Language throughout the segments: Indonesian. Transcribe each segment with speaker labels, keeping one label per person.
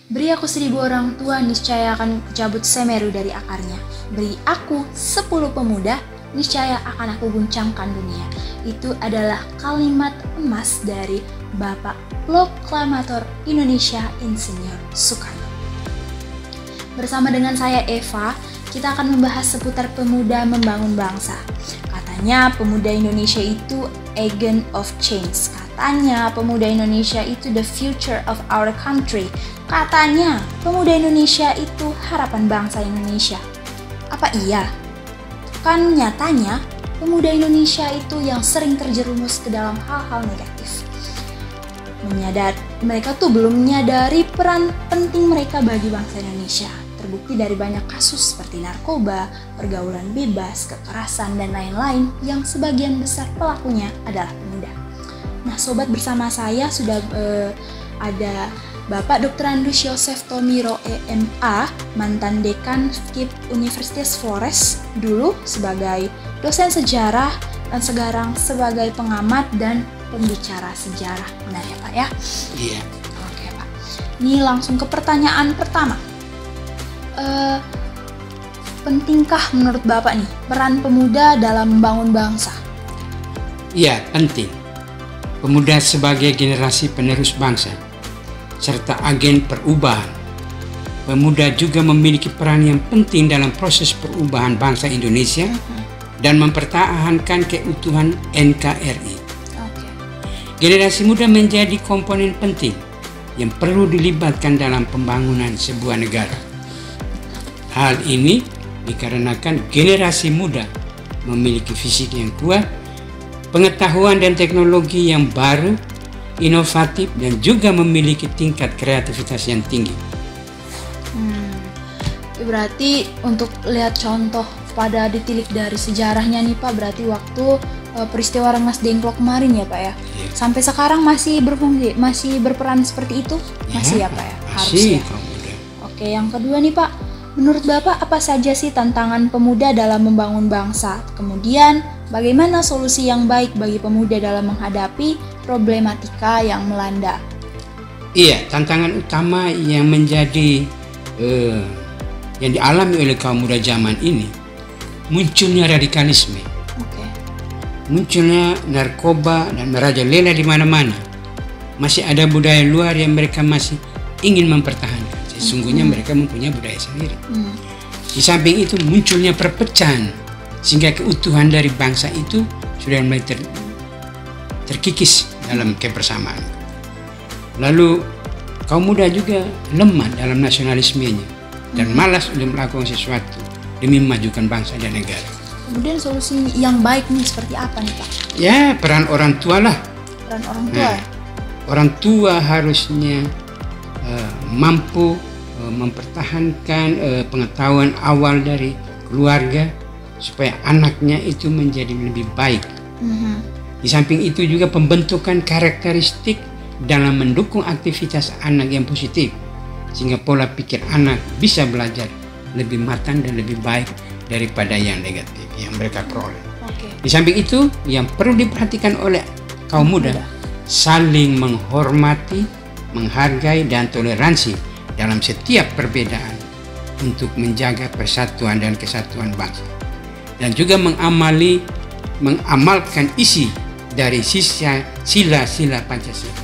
Speaker 1: Beri aku 1000 orang tua, niscaya akan kucabut Semeru dari akarnya. Beri aku 10 pemuda, niscaya akan aku guncangkan dunia. Itu adalah kalimat emas dari Bapak Proklamator Indonesia Insinyur Soekarno. Bersama dengan saya Eva, kita akan membahas seputar pemuda membangun bangsa. Katanya pemuda Indonesia itu agent of change. Katanya pemuda Indonesia itu the future of our country. Katanya pemuda Indonesia itu harapan bangsa Indonesia. Apa iya? Kan nyatanya pemuda Indonesia itu yang sering terjerumus ke dalam hal-hal negatif. Mereka tuh belum menyadari peran penting mereka bagi bangsa Indonesia. Terbukti dari banyak kasus seperti narkoba, pergaulan bebas, kekerasan, dan lain-lain yang sebagian besar pelakunya adalah pemuda. Nah sobat, bersama saya sudah ada Bapak Dr. Andus Yosef Tomiro EMA, mantan dekan FKIP Universitas Flores, dulu sebagai dosen sejarah dan sekarang sebagai pengamat dan pembicara sejarah. Benar ya Pak ya?
Speaker 2: Iya.
Speaker 1: Oke Pak. Ini langsung ke pertanyaan pertama. Pentingkah menurut Bapak nih peran pemuda dalam membangun bangsa?
Speaker 2: Iya, penting. Pemuda sebagai generasi penerus bangsa serta agen perubahan. Pemuda juga memiliki peran yang penting dalam proses perubahan bangsa Indonesia dan mempertahankan keutuhan NKRI. Generasi muda menjadi komponen penting yang perlu dilibatkan dalam pembangunan sebuah negara. Hal ini dikarenakan generasi muda memiliki fisik yang kuat, pengetahuan dan teknologi yang baru, inovatif, dan juga memiliki tingkat kreativitas yang tinggi.
Speaker 1: Berarti untuk lihat contoh pada ditilik dari sejarahnya nih Pak, berarti waktu peristiwa Rengas Dengklok kemarin ya Pak ya?
Speaker 2: Ya.
Speaker 1: Sampai sekarang masih berfungsi, masih berperan seperti itu? Masih ya Pak ya?
Speaker 2: Masih.
Speaker 1: Oke, yang kedua nih Pak, menurut Bapak apa saja sih tantangan pemuda dalam membangun bangsa? Kemudian bagaimana solusi yang baik bagi pemuda dalam menghadapi problematika yang melanda?
Speaker 2: Iya, tantangan utama yang menjadi yang dialami oleh kaum muda zaman ini, munculnya radikalisme, munculnya narkoba dan merajalela di mana-mana. Masih ada budaya luar yang mereka masih ingin mempertahankan. Sesungguhnya mereka mempunyai budaya sendiri. Di samping itu munculnya perpecahan, sehingga keutuhan dari bangsa itu sudah mulai terkikis dalam kebersamaan. Lalu kaum muda juga lemah dalam nasionalismenya dan malas untuk melakukan sesuatu demi memajukan bangsa dan negara.
Speaker 1: Kemudian solusi yang baik nih seperti apa nih Pak?
Speaker 2: Ya, peran orang tua lah.
Speaker 1: Peran orang tua.
Speaker 2: Orang tua harusnya mampu mempertahankan pengetahuan awal dari keluarga supaya anaknya itu menjadi lebih baik. Di samping itu juga pembentukan karakteristik dalam mendukung aktivitas anak yang positif, sehingga pola pikir anak bisa belajar lebih matang dan lebih baik daripada yang negatif yang mereka peroleh. Di samping itu yang perlu diperhatikan oleh kaum muda, saling menghormati, menghargai dan toleransi dalam setiap perbedaan untuk menjaga persatuan dan kesatuan bangsa, dan juga mengamalkan isi dari sila-sila Pancasila.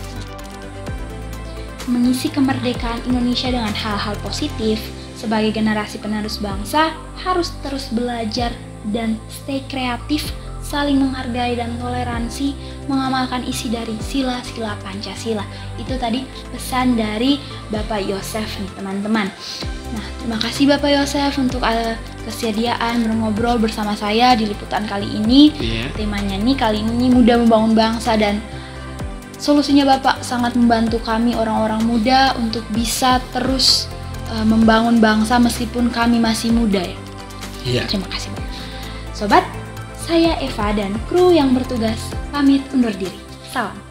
Speaker 1: Mengisi kemerdekaan Indonesia dengan hal-hal positif, sebagai generasi penerus bangsa harus terus belajar dan stay kreatif, saling menghargai dan toleransi, mengamalkan isi dari sila-sila Pancasila. Itu tadi pesan dari Bapak Yosef nih teman-teman. Nah, terima kasih Bapak Yosef untuk kesediaan ngobrol bersama saya di liputan kali ini. Temanya nih kali ini muda membangun bangsa, dan solusinya Bapak sangat membantu kami orang-orang muda untuk bisa terus membangun bangsa meskipun kami masih muda ya.
Speaker 2: Iya.
Speaker 1: Terima kasih Bapak. Sobat, saya Eva dan kru yang bertugas pamit undur diri. Salam.